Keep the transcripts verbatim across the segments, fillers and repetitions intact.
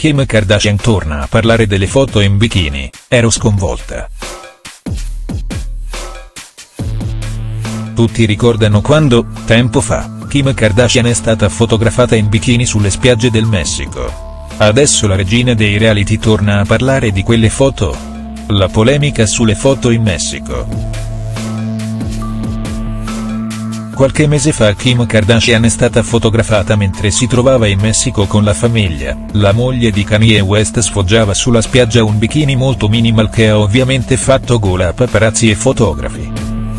Kim Kardashian torna a parlare delle foto in bikini, ero sconvolta. Tutti ricordano quando, tempo fa, Kim Kardashian è stata fotografata in bikini sulle spiagge del Messico. Adesso la regina dei reality torna a parlare di quelle foto. La polemica sulle foto in Messico. Qualche mese fa Kim Kardashian è stata fotografata mentre si trovava in Messico con la famiglia. La moglie di Kanye West sfoggiava sulla spiaggia un bikini molto minimal che ha ovviamente fatto gola a paparazzi e fotografi.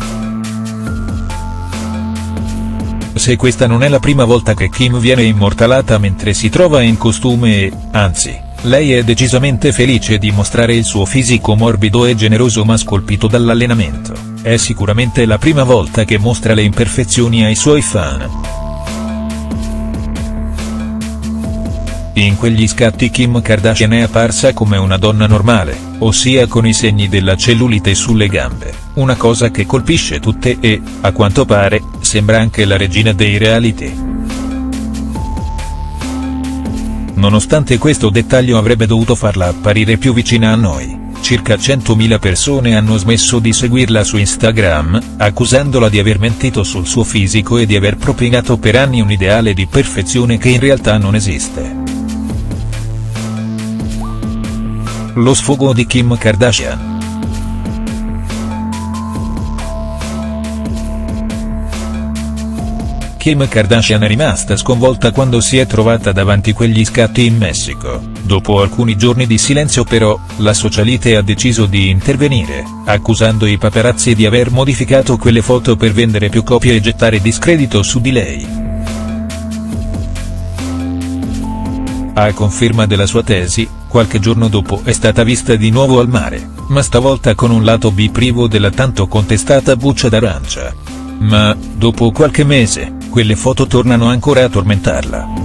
Se questa non è la prima volta che Kim viene immortalata mentre si trova in costume e, anzi, lei è decisamente felice di mostrare il suo fisico morbido e generoso ma scolpito dall'allenamento. È sicuramente la prima volta che mostra le imperfezioni ai suoi fan. In quegli scatti Kim Kardashian è apparsa come una donna normale, ossia con i segni della cellulite sulle gambe, una cosa che colpisce tutte e, a quanto pare, sembra anche la regina dei reality. Nonostante questo dettaglio avrebbe dovuto farla apparire più vicina a noi, circa centomila persone hanno smesso di seguirla su Instagram, accusandola di aver mentito sul suo fisico e di aver propinato per anni un ideale di perfezione che in realtà non esiste. Lo sfogo di Kim Kardashian. Kim Kardashian è rimasta sconvolta quando si è trovata davanti quegli scatti in Messico. Dopo alcuni giorni di silenzio però, la socialite ha deciso di intervenire, accusando i paparazzi di aver modificato quelle foto per vendere più copie e gettare discredito su di lei. A conferma della sua tesi, qualche giorno dopo è stata vista di nuovo al mare, ma stavolta con un lato B privo della tanto contestata buccia d'arancia. Ma, dopo qualche mese, quelle foto tornano ancora a tormentarla.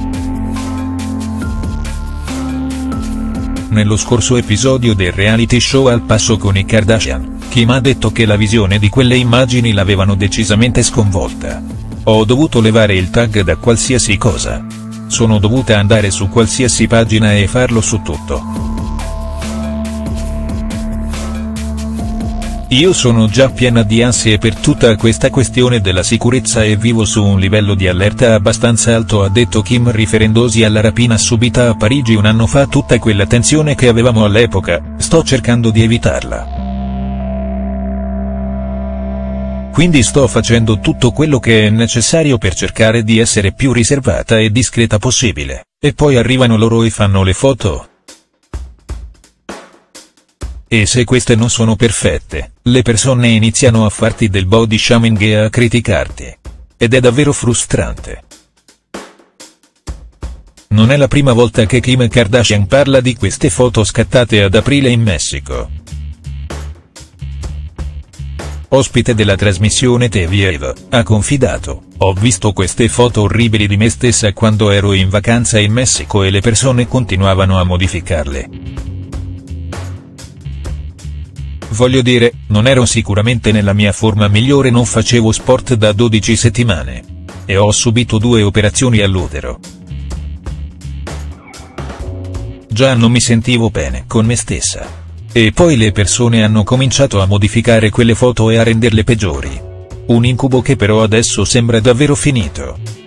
Nello scorso episodio del reality show Al passo con i Kardashian, Kim ha detto che la visione di quelle immagini l'avevano decisamente sconvolta. Ho dovuto levare il tag da qualsiasi cosa. Sono dovuta andare su qualsiasi pagina e farlo su tutto. Io sono già piena di ansie per tutta questa questione della sicurezza e vivo su un livello di allerta abbastanza alto, ha detto Kim riferendosi alla rapina subita a Parigi un anno fa. Tutta quella tensione che avevamo all'epoca, sto cercando di evitarla. Quindi sto facendo tutto quello che è necessario per cercare di essere più riservata e discreta possibile, e poi arrivano loro e fanno le foto. E se queste non sono perfette, le persone iniziano a farti del body shaming e a criticarti. Ed è davvero frustrante. Non è la prima volta che Kim Kardashian parla di queste foto scattate ad aprile in Messico. Ospite della trasmissione T V Eva, ha confidato: ho visto queste foto orribili di me stessa quando ero in vacanza in Messico e le persone continuavano a modificarle. Voglio dire, non ero sicuramente nella mia forma migliore, non facevo sport da dodici settimane. E ho subito due operazioni all'utero. Già non mi sentivo bene con me stessa. E poi le persone hanno cominciato a modificare quelle foto e a renderle peggiori. Un incubo che però adesso sembra davvero finito.